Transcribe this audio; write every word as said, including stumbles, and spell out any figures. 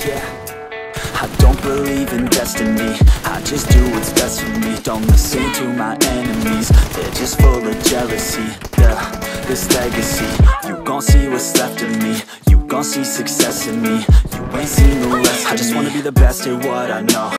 yeah. I don't believe in destiny, I just do what's best for me. Don't listen to my enemies, they're just full of jealousy. Yeah, this legacy, you gon' see what's left of me. You gon' see success in me, you ain't seen the rest of me. I just wanna be the best at what I know.